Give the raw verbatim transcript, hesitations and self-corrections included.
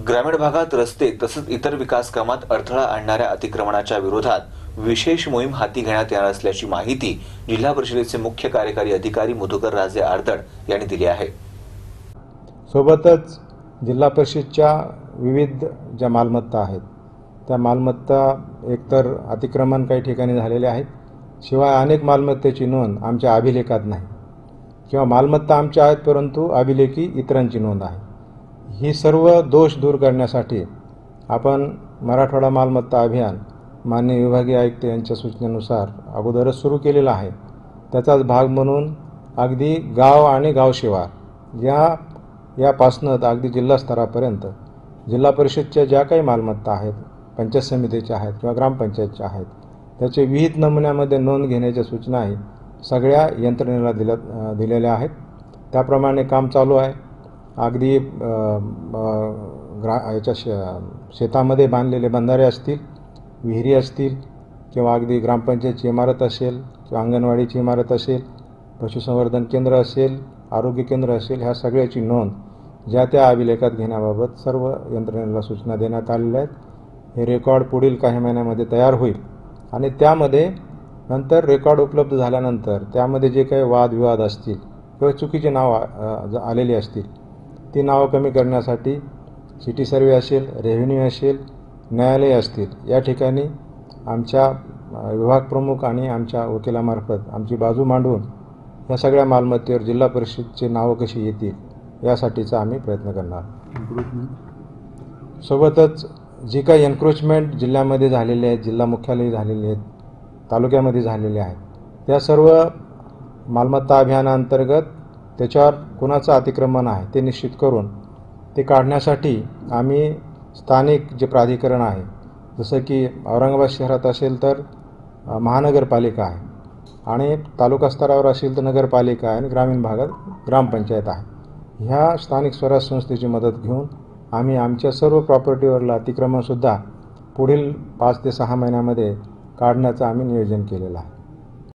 ग्रामीण भागात रस्ते तसंच इतर विकास कामात अडथळा आणणाऱ्या अतिक्रमणाच्या विरोधात विशेष मोहीम हाती घेण्यात येणार असल्याची माहिती जिल्हा परिषदेचे मुख्य कार्यकारी अधिकारी मधुकर राजे आर्दड यांनी दिली आहे। सोबतच जिल्हा परिषदेच्या विविध ज्या मालमत्ता आहेत त्या मालमत्ता एकतर अतिक्रमण काही ठिकाणी झालेले आहेत, शिवाय अनेक मालमत्तेची नोंद आमच्या अभिलेखात नाही किंवा मालमत्ता आमच्या आहेत परंतु अभिलेखी इतरांची नोंद आहे। ही सर्व दोष दूर करण्यासाठी आपण मराठवाडा मालमत्ता अभियान माननीय विभागीय आयुक्त यांच्या सूचनेनुसार अगोदरच सुरू केलेला आहे। त्याचाच भाग म्हणून अगदी गाव आणि गाव शिवार या यापासून अगदी जिल्हा स्तरापर्यंत जिल्हा परिषदच्या ज्या काही मालमत्ता आहेत, पंचायत समितीच्या आहेत किंवा ग्रामपंचायतच्या आहेत, त्याचे विहित नमुन्यामध्ये नोंद घेण्याच्या सूचनाही सगळ्या यंत्रणेला दिल्या दिलेल्या आहेत। त्याप्रमाणे काम चालू आहे। अगदी ग्रा याच्या शे शेतामध्ये बांधलेले बंधारे असतील, विहिरी असतील किंवा अगदी ग्रामपंचायतची इमारत असेल किंवा अंगणवाडीची इमारत असेल, पशुसंवर्धन केंद्र असेल, आरोग्य केंद्र असेल, ह्या सगळ्याची नोंद ज्या त्या अभिलेखात घेण्याबाबत सर्व यंत्रणेला सूचना देण्यात आलेल्या आहेत। हे रेकॉर्ड पुढील काही महिन्यामध्ये तयार होईल आणि त्यामध्ये नंतर रेकॉर्ड उपलब्ध झाल्यानंतर त्यामध्ये जे काही वादविवाद असतील किंवा चुकीची नावं आलेली असतील ती नावं कमी करण्यासाठी सिटी सर्वे असेल, रेव्हेन्यू असेल, न्यायालय असतील, या ठिकाणी आमच्या विभाग प्रमुख आणि आमच्या वकिलामार्फत आमची बाजू मांडून या सगळ्या मालमत्तेवर जिल्हा परिषदेचे नावं कशी येतील यासाठीचा आम्ही प्रयत्न करणार। सोबतच जी काही एन्क्रोचमेंट जिल्ह्यामध्ये झालेले आहेत, जिल्हा मुख्यालयी झालेले आहेत, तालुक्यामध्ये झालेले आहेत, त्या सर्व मालमत्ता अभियानाअंतर्गत त्याच्यावर कुणाचं अतिक्रमण आहे ते निश्चित करून ते काढण्यासाठी आम्ही स्थानिक जे प्राधिकरण आहे, जसं की औरंगाबाद शहरात असेल तर महानगरपालिका आहे आणि तालुका स्तरावर असेल तर नगरपालिका आहे आणि ग्रामीण भागात ग्रामपंचायत आहे, ह्या स्थानिक स्वराज्य संस्थेची मदत घेऊन आम्ही आमच्या सर्व प्रॉपर्टीवरलं अतिक्रमणसुद्धा पुढील पाच ते सहा महिन्यामध्ये काढण्याचं आम्ही नियोजन केलेलं आहे।